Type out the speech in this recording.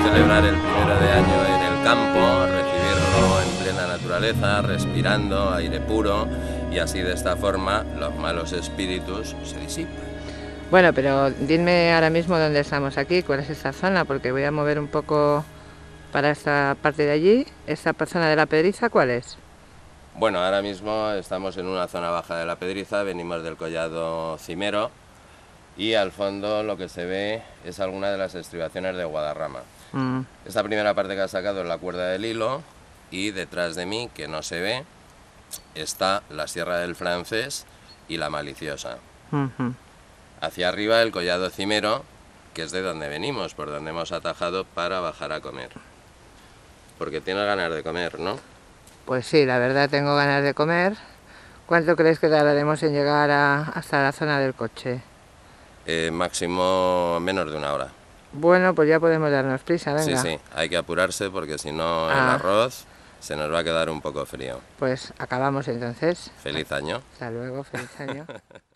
celebrar el 1 de año en el campo, recibirlo en plena naturaleza, respirando aire puro, y así de esta forma los malos espíritus se disipan. Bueno, pero dime ahora mismo dónde estamos aquí, cuál es esta zona, porque voy a mover un poco para esta parte de allí. ¿Esta zona de la Pedriza cuál es? Bueno, ahora mismo estamos en una zona baja de la Pedriza, venimos del collado Cimero y al fondo lo que se ve es alguna de las estribaciones de Guadarrama. Esta primera parte que ha sacado es la cuerda del hilo y detrás de mí, que no se ve, está la Sierra del Francés y la Maliciosa. Hacia arriba el collado Cimero, que es de donde venimos, por donde hemos atajado para bajar a comer. Porque tienes ganas de comer, ¿no? Pues sí, la verdad tengo ganas de comer. ¿Cuánto crees que tardaremos en llegar hasta la zona del coche? Máximo menos de 1 hora. Bueno, pues ya podemos darnos prisa, venga. Sí, hay que apurarse porque si no el arroz se nos va a quedar un poco frío. Pues acabamos entonces. Feliz año. Hasta luego, feliz año.